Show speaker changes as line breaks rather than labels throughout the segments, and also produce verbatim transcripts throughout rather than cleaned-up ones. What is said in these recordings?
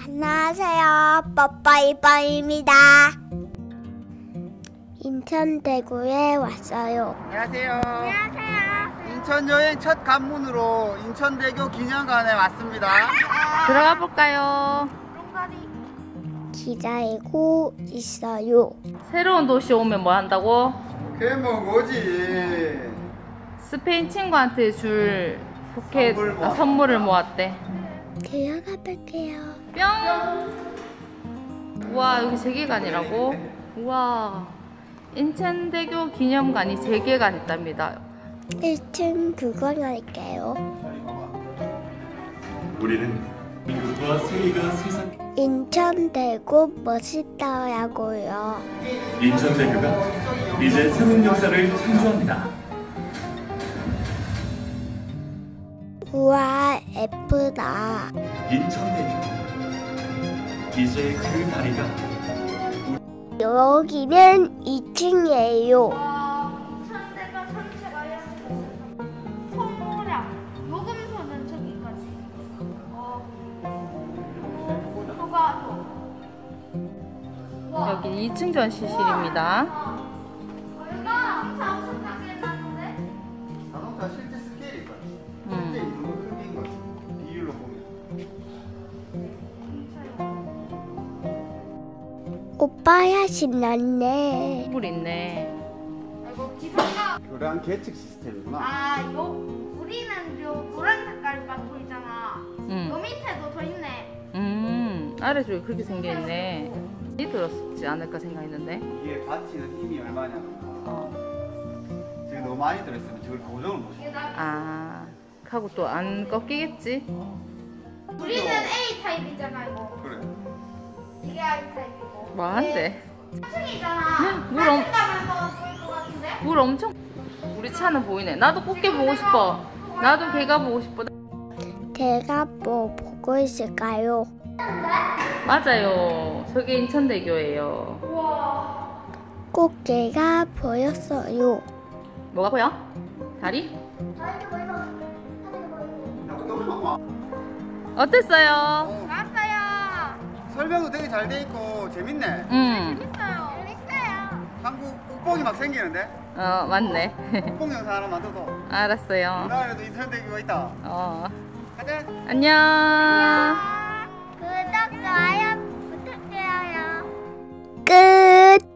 안녕하세요. 뽀뽀이뽀입니다. 인천대구에 왔어요.
안녕하세요.
안녕하세요.
인천 여행 첫 관문으로 인천대교 기념관에 왔습니다.
들어가 볼까요?
기다리고 있어요.
새로운 도시 오면 뭐 한다고?
그게 뭐 뭐지?
스페인 친구한테 줄 포켓
선물 모았다.
아, 선물을 모았대.
들어가 볼게요.
뿅! 우와, 여기 세계관이라고? 우와, 인천대교 기념관이 세 개가 됐답니다.
일 층 구경할게요.
우리는 인류와 세계가 세상
인천대구 멋있더라고요.
인천대교가 이제 새로운 역사를 창조합니다.
우와, 예쁘다.
인천대교 이제 그 다리가
여기는 이 층이에요.
천대가 전체가 소모량 요금소는 저기까지. 어, 소가소.
여기 이 층 전시실입니다.
여기가 엄청 엄청나게 해놨는데.
자동차 실제 스케일일 거야.
음.
실제 이 정도 크기인 거지. 비율로 보면.
오빠야 신났네.
물 있네.
아이고 기사가
교량 계측 시스템이구나.
아, 요 우리는 요 노란 색깔 막 보이잖아. 요
음,
밑에도 더 있네.
음, 아래쪽에 그렇게 생겨있네. 이 들었지 않을까 생각했는데.
이게 받치는 힘이 얼마냐면
어.
지금 너무 많이 들었으면 저걸 고정을 못
이게
시켜.
나
아, 하고 또 안 꺾이겠지?
우리는 A 타입이잖아 이거.
그래.
이게 I 타입이고.
뭐한데?
층이잖아.
물 엄-
가면서 보일 것 같은데?
물 엄청. 우리 차는 보이네. 나도 꽃게 보고 싶어. 나도 개가 보고 싶어.
제가 뭐 보고 있을까요?
맞아요. 저게 인천대교예요.
우와.
꽃게가 보였어요.
뭐가 보여? 다리? 어땠어요?
왔어요.
설명도 되게 잘 돼 있고 재밌네.
응.
재밌어요. 재밌어요.
한국 국뽕이 막 생기는데?
어, 맞네.
국뽕 영상 하나 만들어서.
알았어요.
우리나라에도 인천대교가 있다.
어.
가자.
안녕.
구독, 좋아요 부탁드려요. 끝.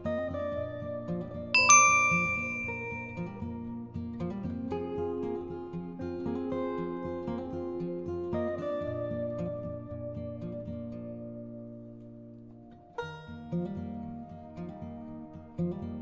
음.